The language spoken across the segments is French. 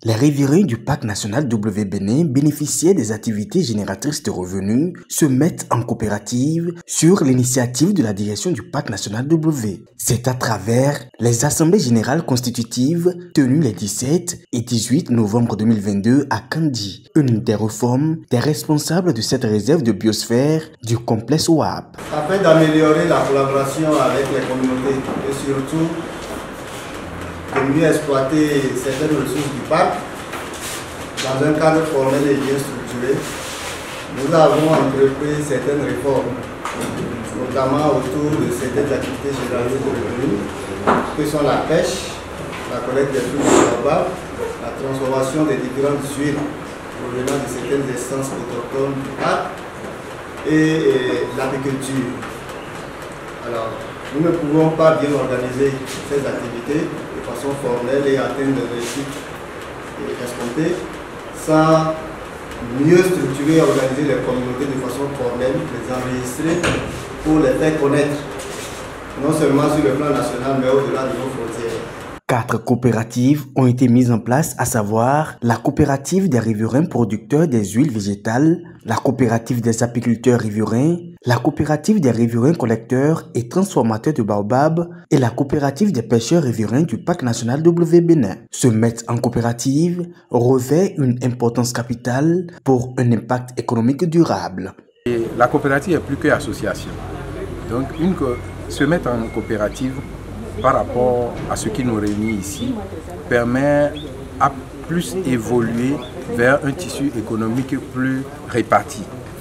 Les riverains du parc national W Bénin bénéficiaient des activités génératrices de revenus, se mettent en coopérative sur l'initiative de la direction du parc national W. C'est à travers les assemblées générales constitutives tenues les 17 et 18 novembre 2022 à Kandi, une des réformes des responsables de cette réserve de biosphère du complexe WAP. Afin d'améliorer la collaboration avec les communautés et surtout de mieux exploiter certaines ressources du parc dans un cadre formel et bien structuré, nous avons entrepris certaines réformes, notamment autour de certaines activités généralisées de revenus, que sont la pêche, la collecte des fruits du tabac, la transformation des différentes huiles provenant de certaines essences autochtones du parc et l'apiculture. Alors, nous ne pouvons pas bien organiser ces activités de façon formelle et atteindre des réussites escomptées sans mieux structurer et organiser les communautés de façon formelle, les enregistrer pour les faire connaître, non seulement sur le plan national mais au-delà de nos frontières. 4 coopératives ont été mises en place, à savoir la coopérative des riverains producteurs des huiles végétales, la coopérative des apiculteurs riverains, la coopérative des riverains collecteurs et transformateurs de baobab et la coopérative des pêcheurs riverains du parc national W Bénin. Se mettre en coopérative revêt une importance capitale pour un impact économique durable. Et la coopérative est plus qu'association. Donc se mettre en coopérative par rapport à ce qui nous réunit ici, permet à plus évoluer vers un tissu économique plus réparti.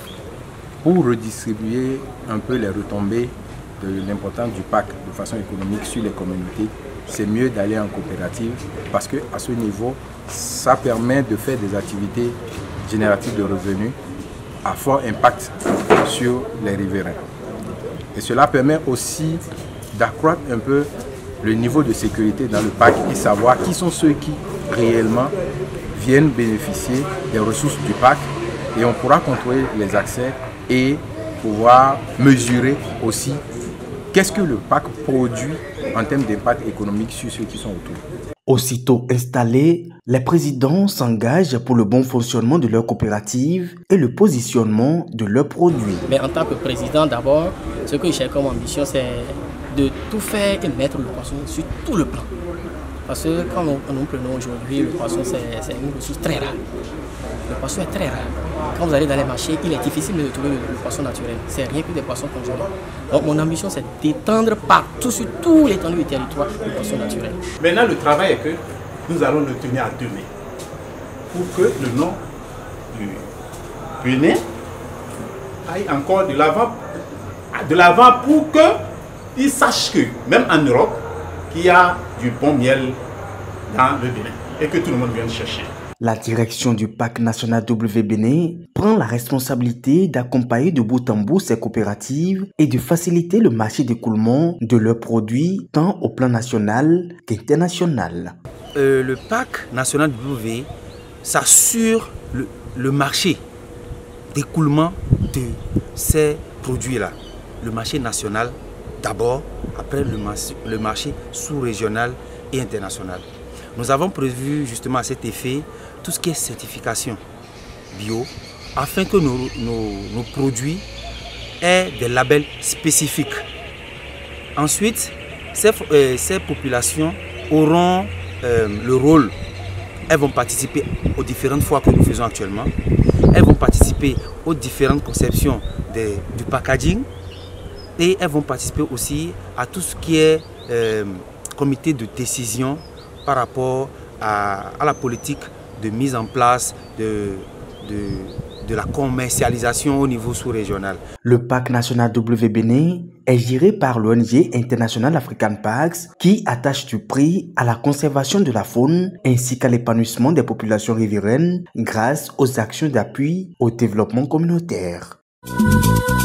Pour redistribuer un peu les retombées de l'importance du parc de façon économique sur les communautés, c'est mieux d'aller en coopérative parce qu'à ce niveau, ça permet de faire des activités génératives de revenus à fort impact sur les riverains. Et cela permet aussi d'accroître un peu le niveau de sécurité dans le parc et savoir qui sont ceux qui réellement viennent bénéficier des ressources du parc, et on pourra contrôler les accès et pouvoir mesurer aussi qu'est-ce que le parc produit en termes d'impact économique sur ceux qui sont autour. Aussitôt installés, les présidents s'engagent pour le bon fonctionnement de leur coopérative et le positionnement de leurs produits. Mais en tant que président, d'abord, ce que j'ai comme ambition, c'est de tout faire et mettre le poisson sur tout le plan. Parce que quand nous prenons aujourd'hui, le poisson, c'est une ressource très rare. Le poisson est très rare. Quand vous allez dans les marchés, il est difficile de trouver le poisson naturel. C'est rien que des poissons congelés. Donc mon ambition, c'est d'étendre partout, sur tout l'étendue du territoire, le poisson naturel. Maintenant, le travail est que nous allons le tenir à 2 mains pour que le nom du Bénin aille encore de l'avant pour qu'ils sachent que, même en Europe, qu'il y a du bon miel dans le Bénin et que tout le monde vienne chercher. La direction du parc national W Bénin prend la responsabilité d'accompagner de bout en bout ces coopératives et de faciliter le marché d'écoulement de leurs produits tant au plan national qu'international. Le parc national W s'assure le marché d'écoulement de ces produits-là. Le marché national d'abord, après le marché sous-régional et international. Nous avons prévu justement à cet effet tout ce qui est certification bio, afin que nos produits aient des labels spécifiques. Ensuite, ces populations auront le rôle, elles vont participer aux différentes foires que nous faisons actuellement, elles vont participer aux différentes conceptions du packaging, et elles vont participer aussi à tout ce qui est comité de décision par rapport à la politique de mise en place de la commercialisation au niveau sous-régional. Le parc national W Bénin est géré par l'ONG International African Parks qui attache du prix à la conservation de la faune ainsi qu'à l'épanouissement des populations riveraines grâce aux actions d'appui au développement communautaire.